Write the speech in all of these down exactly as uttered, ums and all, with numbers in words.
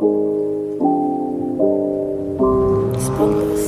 Spotless.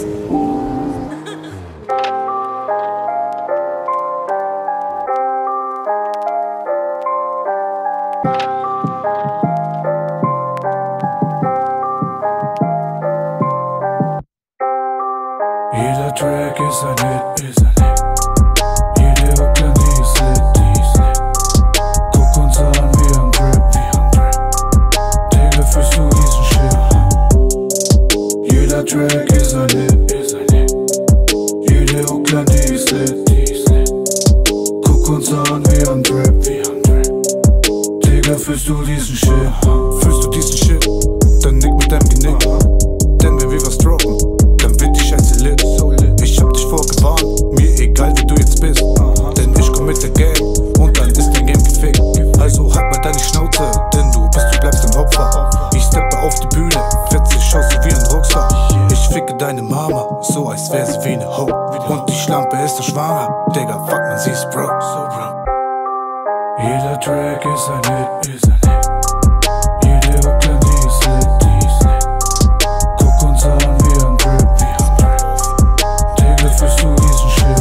Jeder Track ist ein Hit, ist ein Hit. Jede Hookline, die ist lit, die ist lit. Guck uns an, wir haben Drip, wir haben Drip. Digga, fühlst du diesen Shit? Jeder Track ist ein Hit, ist ein Hit. Jede Hookline, die ist lit, die ist lit. Guck uns an, wir haben Drip, wir haben Drip. Digga, fühlst du diesen Shit? Fühlst du diesen Shit? Dann nick mit deinem Genick. Denn wenn wir was droppen, dann wird die Scheiße lit. Ich hab dich vorgewarnt, mir egal wie du jetzt bist. Denn ich komm mit der Gang und dann ist dein Game gefickt. Also halt mal deine Schnauze, denn du bist, du bleibst ein Opfer. Ich steppe auf die Bühne, fetze, ich ausseh wie ein Rockstar. Ich ficke deine Mama, so als wär sie wie ne Ho. Und die Schlampe ist doch schwanger, Digga, fuck man, sie ist broke. Jeder Track ist ein Hit, ist ein Hit. Jede Hookline, die ist lit, die ist lit. Guck uns an, wir haben Drip, wir haben Drip. Digga, fühlst du diesen Shit?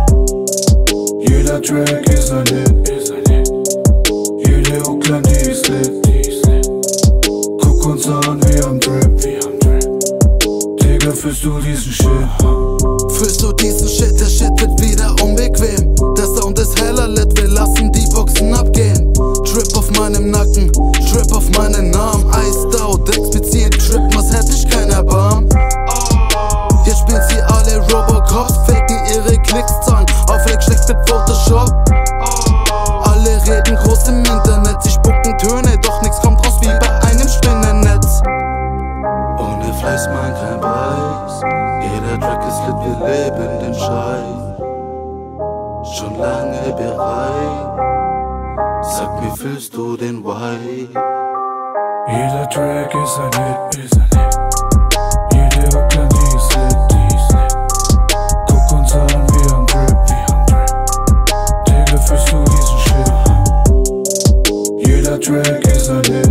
Jeder Track ist ein Hit, ist ein Hit. Jede Hookline, die ist lit, die ist lit. Guck uns an, wir haben Drip, wir haben Drip. Digga, fühlst du diesen Shit? Fühlst du diesen Shit? Der Shit wird wieder unbequem. Der Sound ist heller lit, wir lassen die Boxen abgehen. Drip auf meinem Nacken, Drip auf meinen Namen. Iced out, explizit, Drip, was hätte ich kein Erbarm. Jetzt spielen sie alle Robocops, faken ihre Klickszahlen auf Fake schlecht mit Photoshop. Alle reden groß im Internet, sie spucken Töne, doch nix kommt raus wie bei einem Spinnennetz. Ohne Fleiß, mein kein Preis. Jeder Track ist lit, wir leben den Scheiß. Schon lange bereit. Sag mir, fühlst du den Why? Jeder Track ist ein Hit, ist ein Hit. Jede Hookline, die ist lit, die ist lit. Guck uns an, wir haben Drip, wir haben Drip. Digga, fühlst du diesen Shit? Jeder Track ist ein Hit.